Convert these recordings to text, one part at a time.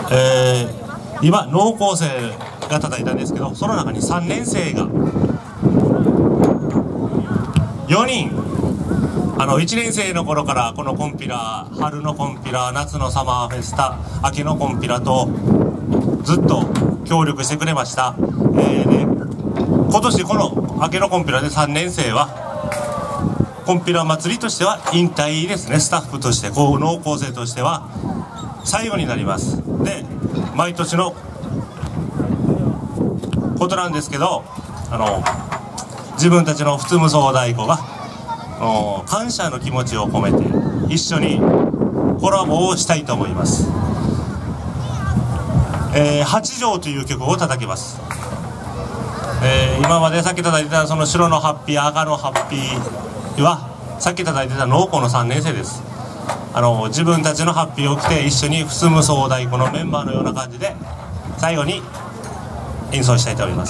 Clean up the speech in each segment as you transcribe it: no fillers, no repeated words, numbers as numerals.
今農高生が叩いたんですけど、その中に3年生が4人、1年生の頃からこのコンピラ、春のコンピラ、夏のサマーフェスタ、秋のコンピラとずっと協力してくれました。で今年この秋のコンピラで3年生はコンピラ祭りとしては引退ですね。スタッフとして農高生としては最後になります。で毎年のことなんですけど、自分たちの普通無双太鼓が感謝の気持ちを込めて一緒にコラボをしたいと思います。八条という曲を叩きます。今までさっき叩いてたその白のハッピー、赤のハッピーはさっき叩いてた農高の3年生です。自分たちのハッピーを着て一緒に普通無双太鼓のメンバーのような感じで最後に演奏したいと思います。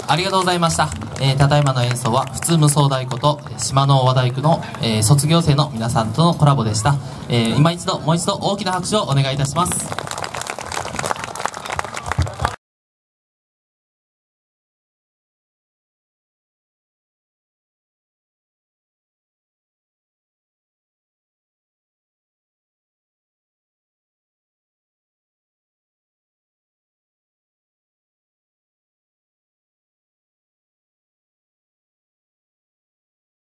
ありがとうございました。ただいまの演奏は普通無双太鼓と島の和太鼓の、卒業生の皆さんとのコラボでした。もう一度大きな拍手をお願いいたします。